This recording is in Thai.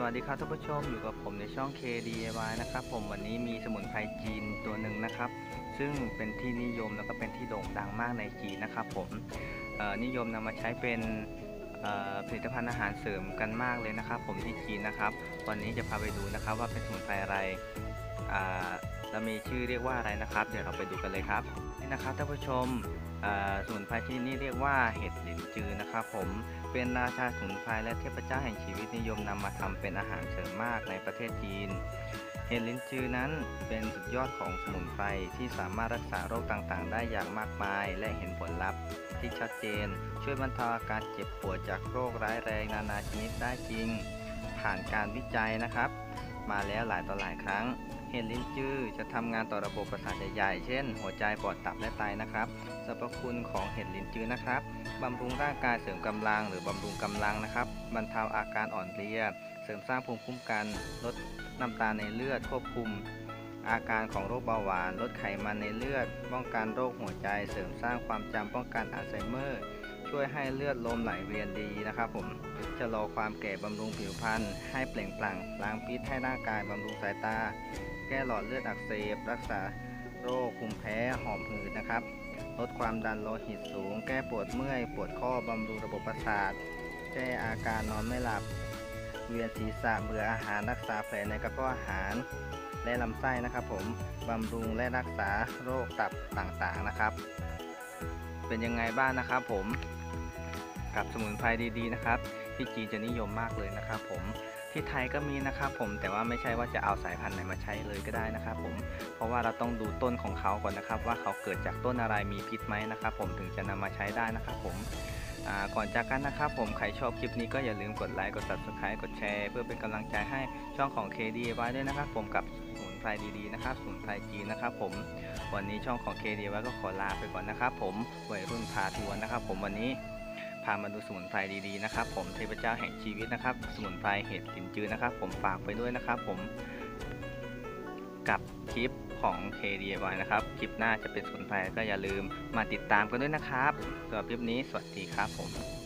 วัสดีครับท่านผู้ชมอยู่กับผมในช่อง KDIY นะครับผมวันนี้มีสมุนไพรจีนตัวหนึ่งนะครับซึ่งเป็นที่นิยมแล้วก็เป็นที่โด่งดังมากในจีนนะครับผมนิยมนำมาใช้เป็นผลิตภัณฑ์อาหารเสริมกันมากเลยนะครับผมที่จีนนะครับวันนี้จะพาไปดูนะครับว่าเป็นสมุนไพรอะไรอ่าและมีชื่อเรียกว่าอะไรนะครับเดี๋ยวเราไปดูกันเลยครับนี่นะครับท่านผู้ชมสมุนไพรที่นี่เรียกว่าเห็ดหลินจือนะครับผมเป็นราชาสมุนไพรและเทพเจ้าแห่งชีวิตนิยมนำมาทำเป็นอาหารเสริมมากในประเทศจีนเห็ดลิ้นจือนั้นเป็นสุดยอดของสมุนไพรที่สามารถรักษาโรคต่างๆได้อย่างมากมายและเห็นผลลัพธ์ที่ชัดเจนช่วยบรรเทาอาการเจ็บปวดจากโรคร้ายแรงนานาชนิดได้จริงผ่านการวิจัยนะครับมาแล้วหลายต่อหลายครั้งเห็ดลิ้นจือจะทำงานต่อระบบประสาทใหญ่ๆเช่นหัวใจปอดตับและไตนะครับสรรพคุณของเห็ดลิ้นจือนะครับบำรุงร่างกายเสริมกำลังหรือบำรุงกำลังนะครับบรรเทาอาการอ่อนเพลียเสริมสร้างภูมิคุ้มกันลดน้ำตาลในเลือดควบคุมอาการของโรคเบาหวานลดไขมันในเลือดป้องกันโรคหัวใจเสริมสร้างความจำป้องกันอัลไซเมอร์ช่วยให้เลือดลมไหลเวียนดีนะครับผมชะลอความแก่บำรุงผิวพรรณให้เปล่งปลั่งล้างพิษให้ร่างกายบำรุงสายตาแก้หลอดเลือดอักเสบรักษาโรคภูมิแพ้หอบหืดนะครับลดความดันโลหิตสูงแก้ปวดเมื่อยปวดข้อบำรุงระบบประสาทแก้อาการนอนไม่หลับเวียนศีรษะเบื่ออาหารรักษาแผลในกระเพาะอาหารและลำไส้นะครับผมบำรุงและรักษาโรคตับต่างๆนะครับเป็นยังไงบ้างนะครับผมกับสมุนไพรดีๆนะครับที่จีนจะนิยมมากเลยนะครับผมที่ไทยก็มีนะครับผมแต่ว่าไม่ใช่ว่าจะเอาสายพันธุ์ไหนมาใช้เลยก็ได้นะครับผมเพราะว่าเราต้องดูต้นของเขาก่อนนะครับว่าเขาเกิดจากต้นอะไรมีพิษไหมนะครับผมถึงจะนำมาใช้ได้นะครับผมก่อนจากกันนะครับผมใครชอบคลิปนี้ก็อย่าลืมกดไลค์กด Subscribe กดแชร์เพื่อเป็นกำลังใจให้ช่องของ KDIY ด้วยนะครับผมกับสมุนไพรดีๆนะครับสมุนไพรจีนนะครับผมวันนี้ช่องของ KDIY ก็ขอลาไปก่อนนะครับผมวัยรุ่นพาทัวร์นะครับผมวันนี้พามาดูสมุนไพรดีๆนะครับผมเทพเจ้าแห่งชีวิตนะครับสมุนไพรเห็ดหลินจือนะครับผมฝากไปด้วยนะครับผมกับคลิปของ KDIY นะครับคลิปหน้าจะเป็นสมุนไพรก็อย่าลืมมาติดตามกันด้วยนะครับสำหรับคลิปนี้สวัสดีครับผม